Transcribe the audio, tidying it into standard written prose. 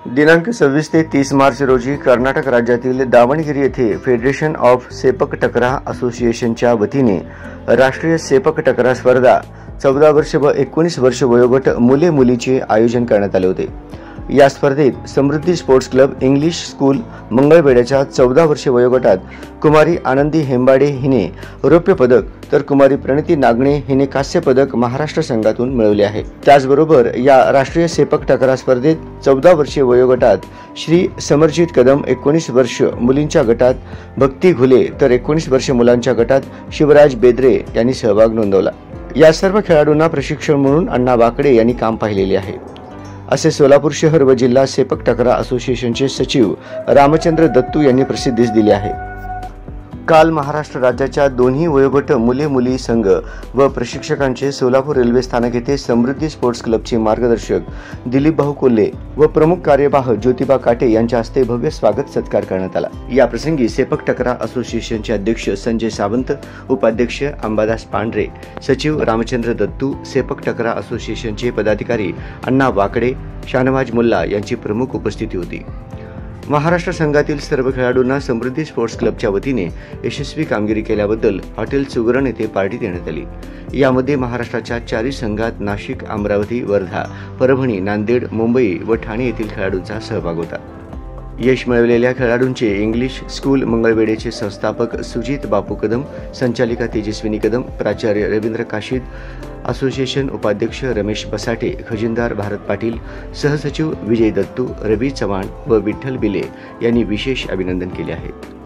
दिनांक 26 ते 30 मार्च रोजी कर्नाटक राज्यातील दावणगिरी येथे फेडरेशन ऑफ सेपक टकरा असोसिएशनच्या वतीने राष्ट्रीय सेपक टकरा स्पर्धा 14 वर्ष व 19 वर्ष वयोगट मुले मुलीचे आयोजन करण्यात आले होते। या स्पर्धेत Samruddhi sports club English school मंगळवेढ्याच्या 14 वर्ष वयोगटात कुमारी आनंदी हेंबाडे हिने रौप्य पदक तर कुमारी प्रणिती नागणे हिने कांस्य पदक महाराष्ट्र संघातून मिळवले आहे। त्याचबरोबर या राष्ट्रीय सेपक टकरा स्पर्धेत 14 वर्षीय वयोगटात श्री समरजित कदम, 19 वर्ष मुलींच्या गटात भक्ती घुले तर 19 वर्ष मुलांच्या गटात शिवराज बेद्रे यांनी सहभाग नोंदवला। या सर्व खेळाडूंना प्रशिक्षण म्हणून अण्णा वाकडे यांनी काम पाहिलेले आहे, असे सोलापूर शहर व जिल्हा सेपक टकरा असोसिएशनचे सचिव रामचंद्र दत्तू यांनी प्रसिद्धीस दिले आहे। काल महाराष्ट्र राज्याच्या दोन्ही वयोगट मुले मुली संघ व प्रशिक्षकांचे सोलापूर रेल्वे स्थानक येथे समृद्धी स्पोर्ट्स क्लबचे मार्गदर्शक दिलीप भाऊ कोल्हे व प्रमुख कार्यवाह ज्योतिबा काटे यांच्या हस्ते भव्य स्वागत सत्कार करण्यात आला। या प्रसंगी सेपक टकरा असोसिएशनचे अध्यक्ष संजय सावंत, उपाध्यक्ष अंबादास पांढरे, सचिव रामचंद्र दत्तू, सेपक टकरा असोसिएशनचे पदाधिकारी अण्णा वाकडे, शानवाज मुल्ला यांची प्रमुख उपस्थिती होती। महाराष्ट्र संघातील सर्व खेळाडूंना समृद्धी स्पोर्ट्स क्लबच्या वतीने यशस्वी कामगिरी केल्याबद्दल हॉटेल सुगरण येथे पार्टी देण्यात आली। यामध्ये महाराष्ट्राच्या 4 संघात नाशिक, अमरावती, वर्धा, परभणी, नांदेड, मुंबई व ठाणे येथील खेळाडूंचा सहभाग होता। यश मिळवलेल्या खेळाडूंचे इंग्लिश स्कूल मंगळवेढ्याचे संस्थापक सुजित बापू कदम, संचालिका तेजस्विनी कदम, प्राचार्य रवींद्र काशीद, असोसिएशन उपाध्यक्ष रमेश बसाटे, खजिनदार भारत पाटील, सहसचिव विजय दत्तू, रवी चव्हाण व विठ्ठल बिले यांनी विशेष अभिनंदन केले आहे।